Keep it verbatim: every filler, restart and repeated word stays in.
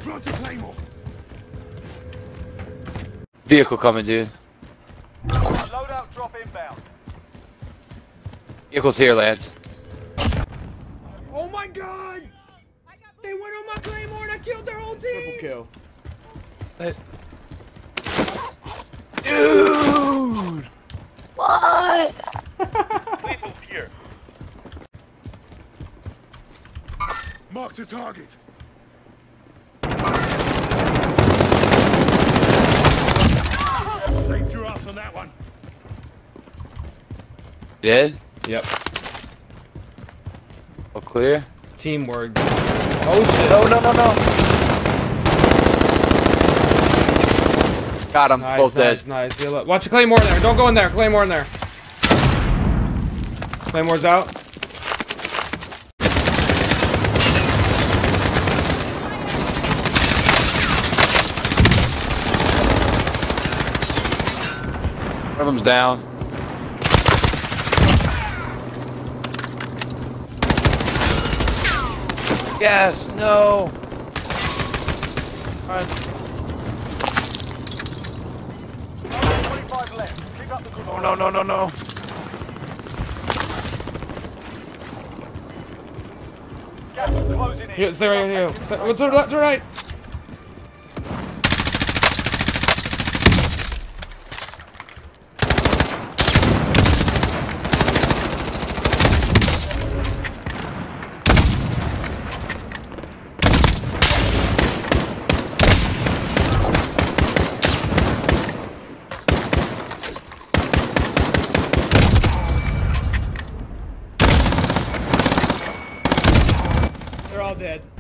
Roger Claymore. Vehicle coming, dude. Loadout drop inbound. Vehicle's here, Lance. Oh my god! They went on my Claymore and I killed their whole team! Triple kill. Hey. Dude! What? Lethal here. Mark the target. Saved your ass on that one. Dead? Yep. All clear? Teamwork. Oh shit. No, no, no, no. Got him. Nice, Both nice, dead. nice. Yeah, look. Watch the Claymore in there. Don't go in there. Claymore in there. Claymore's out. One of them's down. Yes, no. Alright. twenty-five left. Pick up the good Oh, no, no, no, no. Gas is closing in. Yeah, it's there right here. What's to the left, to the right? They're all dead.